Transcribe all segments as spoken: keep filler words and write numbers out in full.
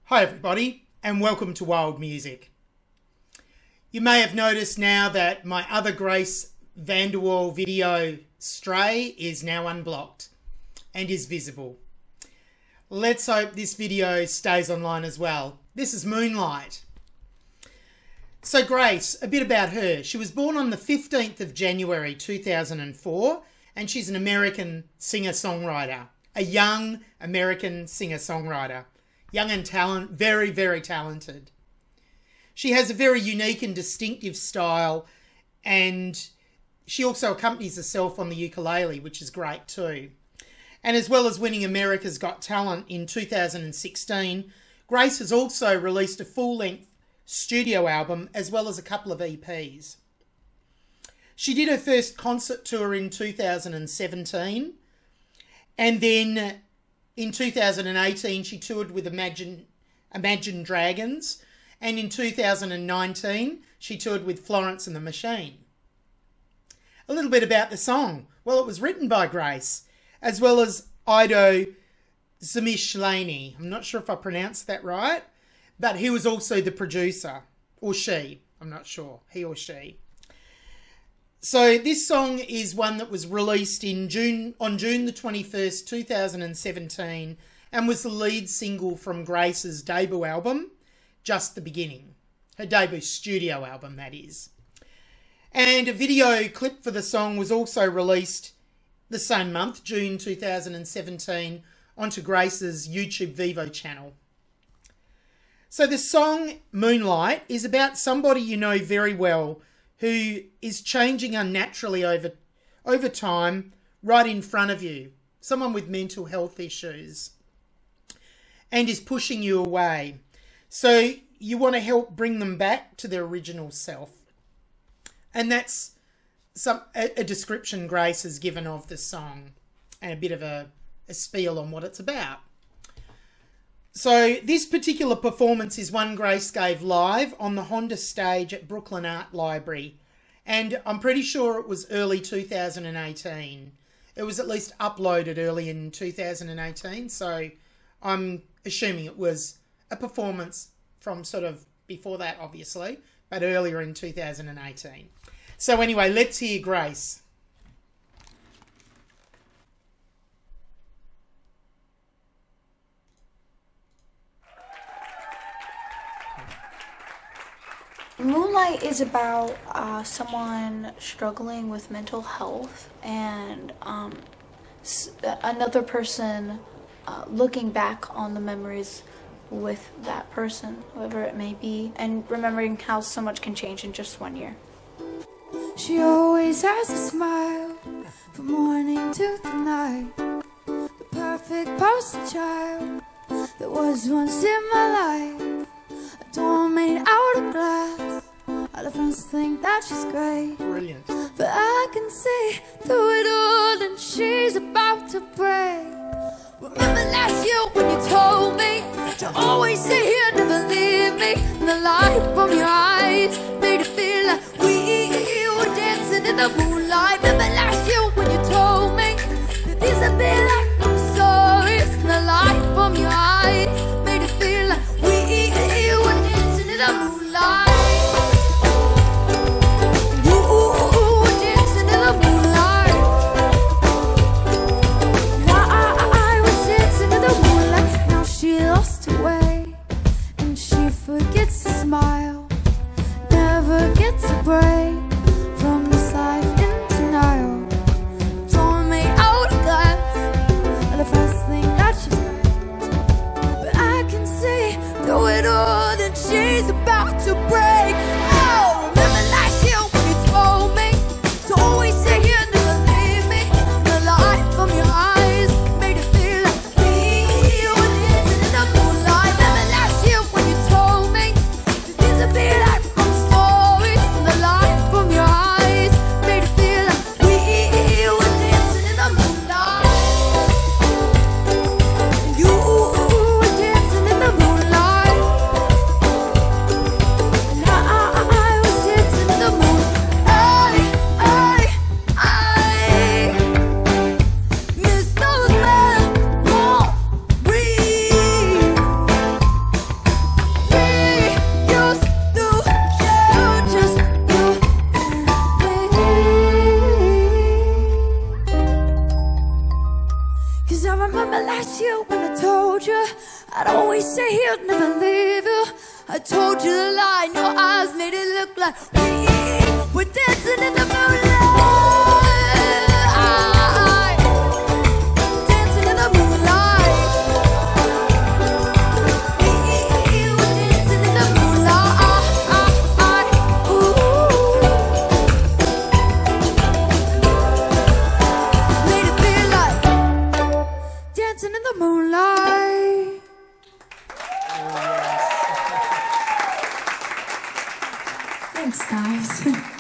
Hi everybody, and welcome to Wild Music. You may have noticed now that my other Grace VanderWaal video, Stray, is now unblocked and is visible. Let's hope this video stays online as well. This is Moonlight. So Grace, a bit about her. She was born on the fifteenth of January two thousand four, and she's an American singer-songwriter, a young American singer-songwriter. Young and talent, very, very talented. She has a very unique and distinctive style, and she also accompanies herself on the ukulele, which is great too. And as well as winning America's Got Talent in two thousand sixteen, Grace has also released a full-length studio album as well as a couple of E Ps. She did her first concert tour in two thousand seventeen, and then in two thousand eighteen, she toured with Imagine, Imagine Dragons, and in two thousand nineteen, she toured with Florence and the Machine. A little bit about the song. Well, it was written by Grace, as well as Ido Zamishlani. I'm not sure if I pronounced that right, but he was also the producer, or she. I'm not sure, he or she. So this song is one that was released in June on June the twenty-first, two thousand seventeen, and was the lead single from Grace's debut album, Just the Beginning. Her debut studio album, that is. And a video clip for the song was also released the same month, June two thousand seventeen, onto Grace's YouTube Vivo channel. So the song Moonlight is about somebody you know very well who is changing unnaturally over, over time right in front of you. Someone with mental health issues and is pushing you away. So you want to help bring them back to their original self. And that's some a, a description Grace has given of the song and a bit of a, a spiel on what it's about. So this particular performance is one Grace gave live on the Honda stage at Brooklyn Art Library. And I'm pretty sure it was early two thousand eighteen. It was at least uploaded early in two thousand eighteen. So I'm assuming it was a performance from sort of before that, obviously, but earlier in two thousand eighteen. So anyway, let's hear Grace. Moonlight is about uh, someone struggling with mental health and um, s another person uh, looking back on the memories with that person, whoever it may be, and remembering how so much can change in just one year. She always has a smile from morning to the night, the perfect poster child that was once in my life. A door made out of glass. All the friends think that she's great, Brilliant. but I can see through it all and she's about to break. Remember last year when you told me to always sit here, never leave me, and the light from your eyes made it feel like we were dancing in the moonlight. Remember last year when you told me that these have been like stories, and the light from your eyes made it feel like we were dancing in the moonlight. Forgets to smile, never gets a break from this life in denial. Torn made out of glass, and the first thing that she's great, but I can see through it all that she's about to break. Oh, remember last year when you told me to always sit here, never leave me. The light from your eyes made it feel like we were dancing in the moonlight. Remember last year when you told a bit like from stories, and the light from your eyes made it feel like we were dancing in the moonlight. You were dancing in the moonlight, and I always say he'll never leave you. I told you the lie, and your eyes made it look like we were dancing in the moonlight. Dancing in the moonlight. We were dancing in the moonlight. Ooh. Made it feel like dancing in the moonlight. Thanks, guys.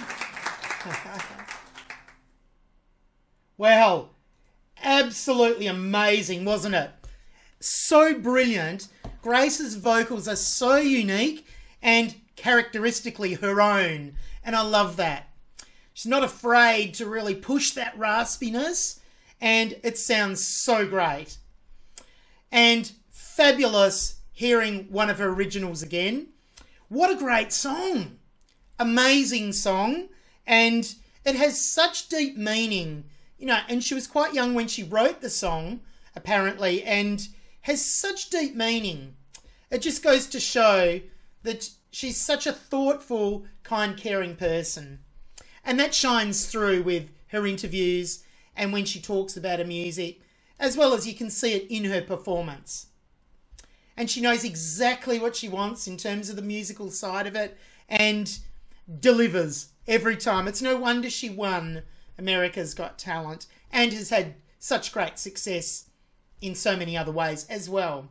Well, absolutely amazing, wasn't it? So brilliant. Grace's vocals are so unique and characteristically her own, and I love that. She's not afraid to really push that raspiness, and it sounds so great. And fabulous hearing one of her originals again. What a great song. Amazing song, and it has such deep meaning, you know, and she was quite young when she wrote the song, apparently, and has such deep meaning. It just goes to show that she's such a thoughtful, kind, caring person. And that shines through with her interviews and when she talks about her music, as well as you can see it in her performance. And she knows exactly what she wants in terms of the musical side of it, and delivers every time. It's no wonder she won America's Got Talent and has had such great success in so many other ways as well.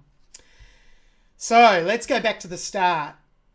So let's go back to the start.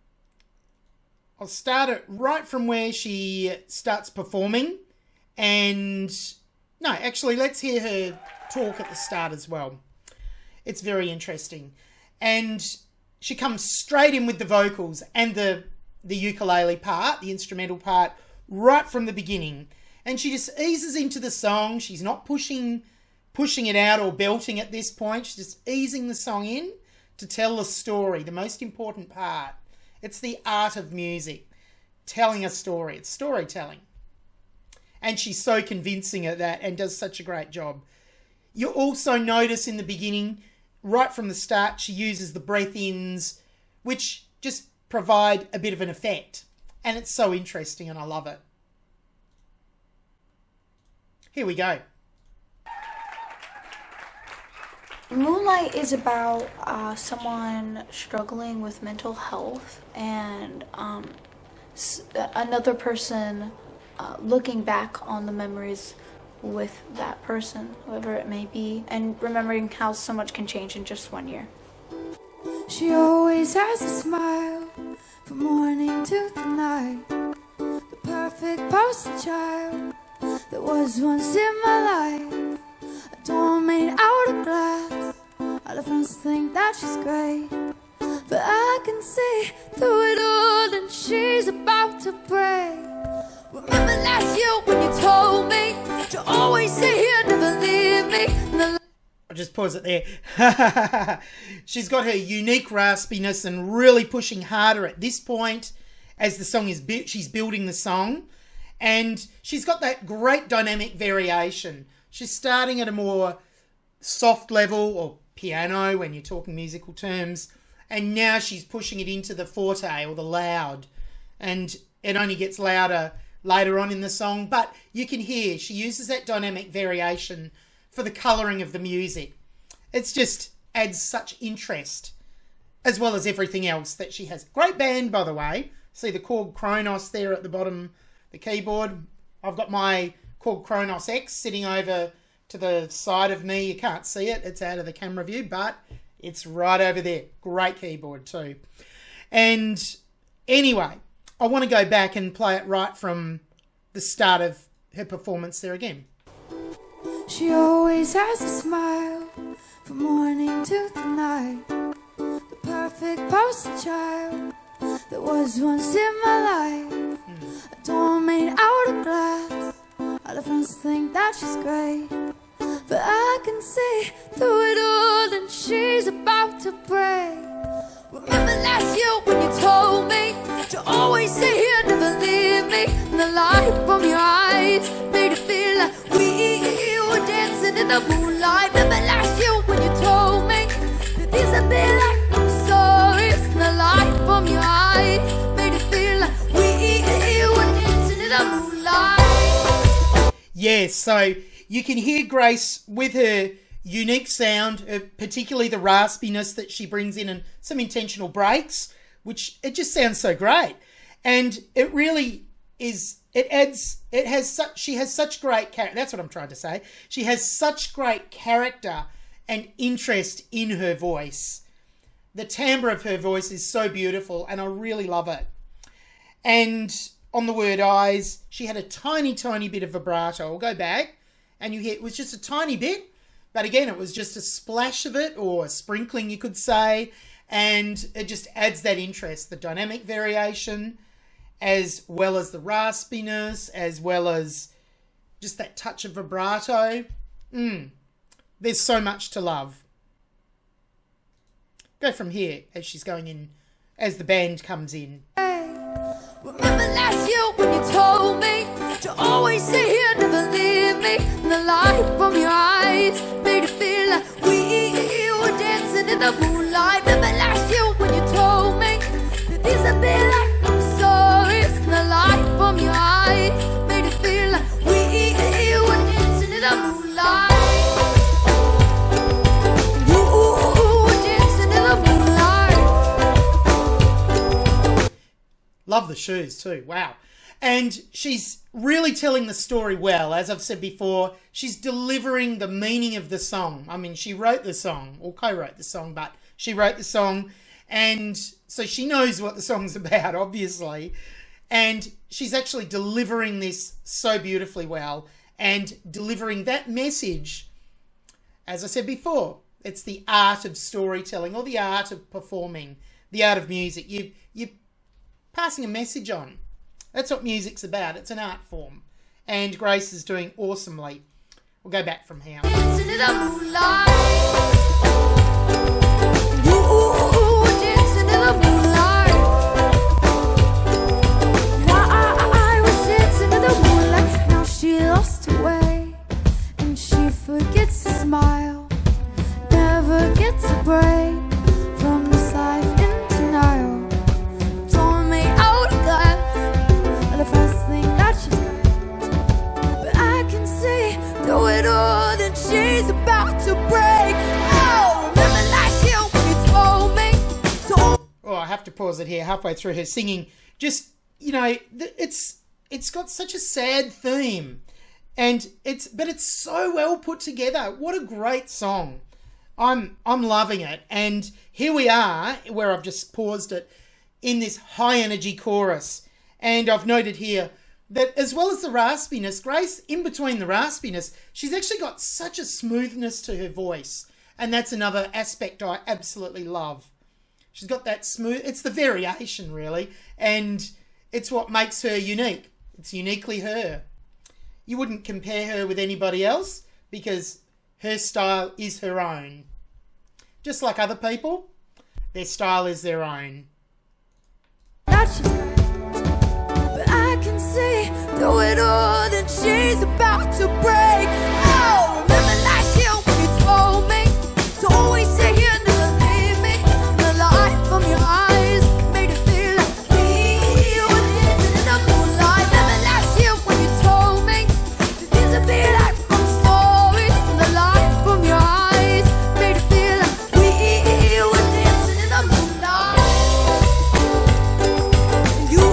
I'll start it right from where she starts performing, and no, actually let's hear her talk at the start as well. It's very interesting. And she comes straight in with the vocals and the the ukulele part, the instrumental part, right from the beginning. And she just eases into the song. She's not pushing pushing it out or belting at this point. She's just easing the song in to tell the story, the most important part. It's the art of music, telling a story. It's storytelling. And she's so convincing at that and does such a great job. You also notice in the beginning, right from the start, she uses the breath-ins, which just provide a bit of an effect, and it's so interesting and I love it. Here we go. Moonlight is about uh, someone struggling with mental health and um, s another person uh, looking back on the memories with that person, whoever it may be, and remembering how so much can change in just one year. She always has a smile from morning to the night. The perfect poster child that was once in my life. A door made out of glass. All the friends think that she's great, but I can see through it all and she's about to break. Remember last year when you told me you always say he'll never leave me. I'll just pause it there. She's got her unique raspiness and really pushing harder at this point as the song is bu she's building the song, and she's got that great dynamic variation. She's starting at a more soft level, or piano when you're talking musical terms, and now she's pushing it into the forte or the loud, and it only gets louder later on in the song, but you can hear she uses that dynamic variation for the colouring of the music. It's just adds such interest, as well as everything else that she has. Great band, by the way. See the Korg Kronos there at the bottom, the keyboard. I've got my Korg Kronos X sitting over to the side of me. You can't see it, it's out of the camera view, but it's right over there. Great keyboard too. And anyway, I want to go back and play it right from the start of her performance there again. She always has a smile from morning to the night. The perfect poster child that was once in my life. Mm. A door made out of glass. All the friends think that she's great, but I can see through it all and she's about to break. Remember last year when you told me you always say he'll never leave me, and the light from your eyes made it feel like we were dancing in the moonlight. Remember last year when you told me that this would be like Yes, so you can hear Grace with her unique sound, uh, particularly the raspiness that she brings in and some intentional breaks, which it just sounds so great. And it really is, it adds, it has such, she has such great character. That's what I'm trying to say. She has such great character and interest in her voice. The timbre of her voice is so beautiful and I really love it. And on the word eyes, she had a tiny, tiny bit of vibrato. I'll go back and you hear it was just a tiny bit, but again, it was just a splash of it or a sprinkling, you could say. And it just adds that interest, the dynamic variation, as well as the raspiness, as well as just that touch of vibrato. Mm. There's so much to love. Go from here as she's going in, as the band comes in. Remember last year when you told me to always sit here, never leave me. And the light from your eyes made it feel like we were dancing in the moonlight. Remember last year when you told me that these have been like stories. And the light from your eyes made it feel like we were dancing in the moonlight. You were dancing in the moonlight. Love the shoes too, wow. And she's really telling the story well. As I've said before, she's delivering the meaning of the song. I mean, she wrote the song, or co-wrote the song, but she wrote the song. And so she knows what the song's about, obviously. And she's actually delivering this so beautifully well and delivering that message. As I said before, it's the art of storytelling or the art of performing, the art of music. You, you passing a message on. That's what music's about. It's an art form. And Grace is doing awesomely. We'll go back from here. Dancing in the moonlight. You dancing in the moonlight. Now I, I was dancing in the moonlight. Now she lost her way. And she forgets to smile. Never gets a break from this life in denial. The first thing that she's got, but I can see through it all that she's about to break. Oh, remember last year when you told me to... Oh, I have to pause it here halfway through her singing. Just, you know, it's it's got such a sad theme, and it's but it's so well put together. What a great song! I'm I'm loving it, and here we are where I've just paused it in this high energy chorus. And I've noted here that as well as the raspiness, Grace, in between the raspiness, she's actually got such a smoothness to her voice. And that's another aspect I absolutely love. She's got that smooth, it's the variation really. And it's what makes her unique. It's uniquely her. You wouldn't compare her with anybody else because her style is her own. Just like other people, their style is their own. I can see through it all that she's about to break. Oh, remember last year when you told me to always sit here and never leave me. The light from your eyes made it feel like we were dancing in the moonlight. Remember last year when you told me that these would be like from stories. And the light from your eyes made it feel like we were dancing in the moonlight. You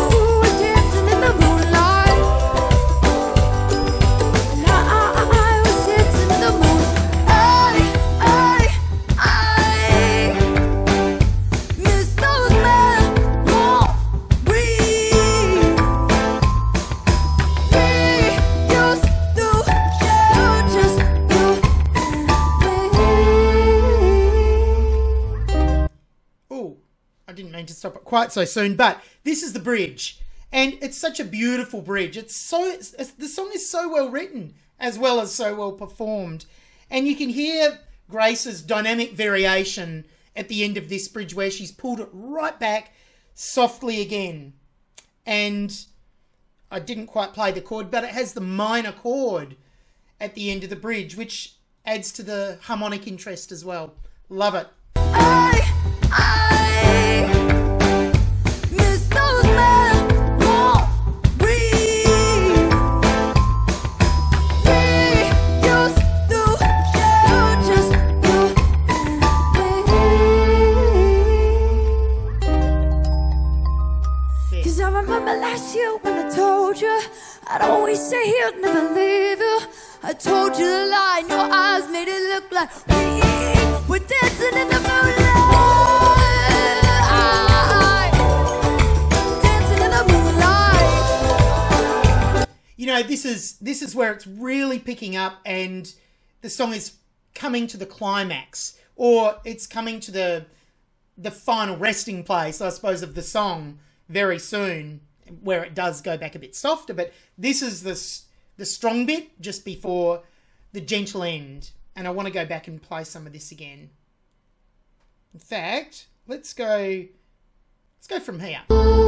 to stop it quite so soon, but this is the bridge, and it's such a beautiful bridge. It's so it's, the song is so well written as well as so well performed, and you can hear Grace's dynamic variation at the end of this bridge where she's pulled it right back softly again. And I didn't quite play the chord, but it has the minor chord at the end of the bridge, which adds to the harmonic interest as well. Love it. I, I miss those memories. you when I told you I'd always stay here, never leave you. I told you the lie, and your eyes made it look like we were dancing in the moonlight. Dancing in the moonlight. You know, this is this is where it's really picking up, and the song is coming to the climax, or it's coming to the the final resting place, I suppose, of the song very soon, where it does go back a bit softer. But this is the the strong bit just before the gentle end, and I want to go back and play some of this again. In fact, let's go let's go from here.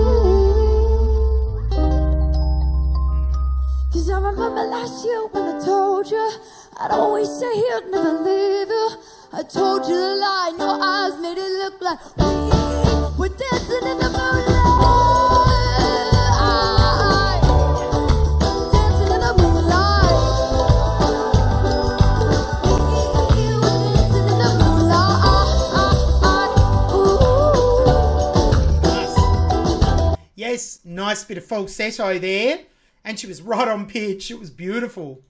Cause I remember last year when I told you I'd always stay here, never leave you. I told you the lie, and your eyes made it look like we were dancing in the moonlight. Dancing in the moonlight. We were dancing in the moonlight. Ooh. Nice. Yes, nice bit of falsetto there. And she was right on pitch. It was beautiful.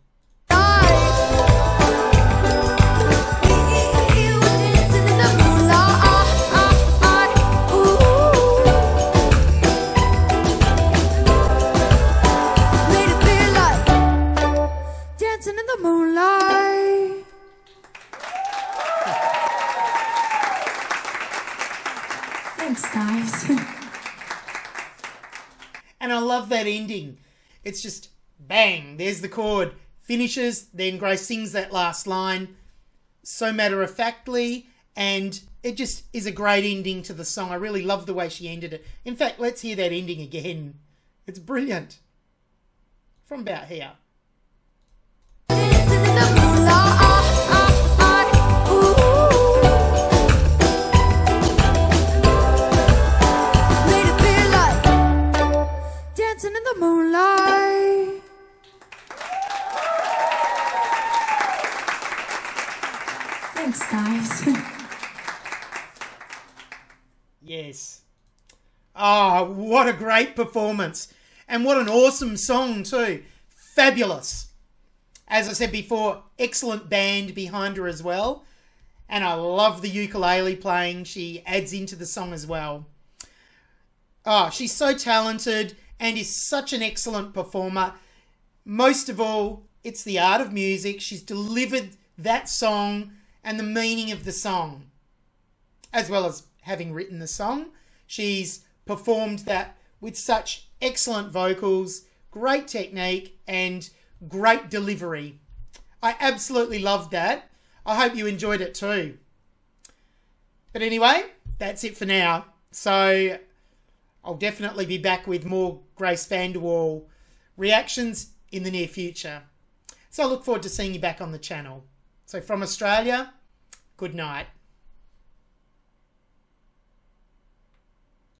Dancing in the moonlight. Thanks, guys. And I love that ending. It's just bang, there's the chord. Finishes, then Grace sings that last line so matter-of-factly, and it just is a great ending to the song. I really love the way she ended it. In fact, let's hear that ending again. It's brilliant. From about here. Dancing in the moonlight. Ooh. Made it feel like dancing in the moonlight. Thanks, guys. Yes. Oh, what a great performance. And what an awesome song too. Fabulous. As I said before, excellent band behind her as well. And I love the ukulele playing. She adds into the song as well. Oh, she's so talented and is such an excellent performer. Most of all, it's the art of music. She's delivered that song and the meaning of the song, as well as having written the song. She's performed that with such excellent vocals, great technique, and great delivery. I absolutely loved that. I hope you enjoyed it too. But anyway, that's it for now. So I'll definitely be back with more Grace VanderWaal reactions in the near future. So I look forward to seeing you back on the channel. So from Australia, good night.